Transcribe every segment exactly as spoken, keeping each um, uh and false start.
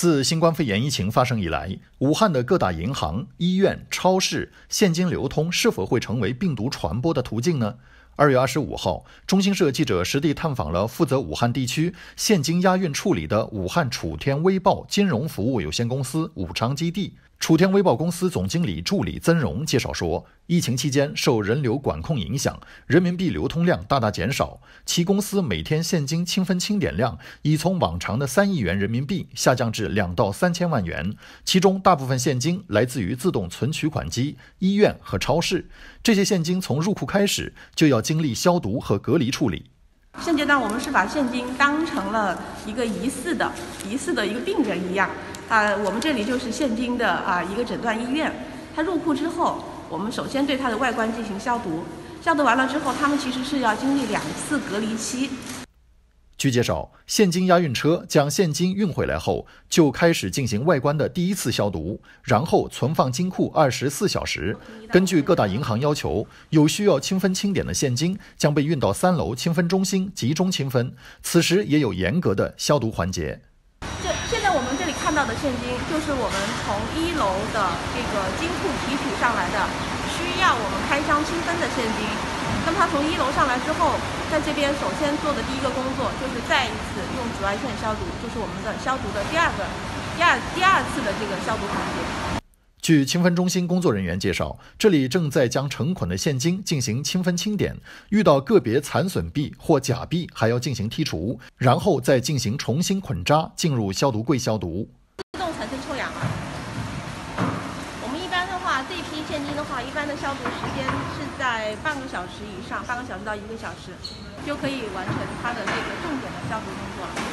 自新冠肺炎疫情发生以来，武汉的各大银行、医院、超市现金流通是否会成为病毒传播的途径呢？二月二十五号，中新社记者实地探访了负责武汉地区现金押运处理的武汉楚天微报金融服务有限公司武昌基地。楚天微报公司总经理助理曾荣介绍说，疫情期间受人流管控影响，人民币流通量大大减少，其公司每天现金清分清点量已从往常的三亿元人民币下降至两到三千万元，其中大部分现金来自于自动存取款机、医院和超市，这些现金从入库开始就要经历消毒和隔离处理。 现阶段我们是把现金当成了一个疑似的、疑似的一个病人一样。啊，我们这里就是现金的啊一个诊断医院。它入库之后，我们首先对它的外观进行消毒，消毒完了之后，他们其实是要经历两次隔离期。 据介绍，现金押运车将现金运回来后，就开始进行外观的第一次消毒，然后存放金库二十四小时。根据各大银行要求，有需要清分清点的现金将被运到三楼清分中心集中清分，此时也有严格的消毒环节。 这现在我们这里看到的现金，就是我们从一楼的这个金库提取上来的，需要我们开箱清分的现金。那么它从一楼上来之后，在这边首先做的第一个工作就是再一次用紫外线消毒，就是我们的消毒的第二个、第二第二次的这个消毒环节。 据清分中心工作人员介绍，这里正在将成捆的现金进行清分清点，遇到个别残损币或假币还要进行剔除，然后再进行重新捆扎，进入消毒柜消毒。 自动产生臭氧了。我们一般的话，这一批现金的话，一般的消毒时间是在半个小时以上，半个小时到一个小时，就可以完成它的这个重点的消毒工作了。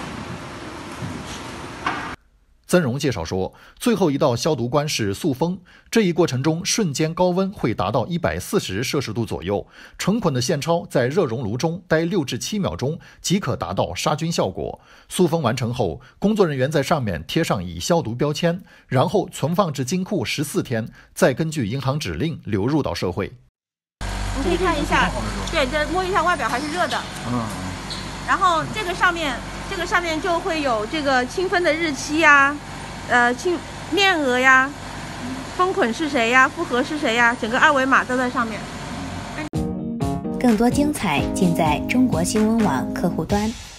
曾荣介绍说，最后一道消毒关是塑封，这一过程中瞬间高温会达到一百四十摄氏度左右，成捆的现钞在热熔炉中待六至七秒钟即可达到杀菌效果。塑封完成后，工作人员在上面贴上已消毒标签，然后存放至金库十四天，再根据银行指令流入到社会。 你可以看一下，对，这摸一下外表还是热的。嗯。然后这个上面。这个上面就会有这个清分的日期呀，呃，清面额呀，封捆是谁呀，复核是谁呀，整个二维码都在上面。 更多精彩尽在中国新闻网客户端。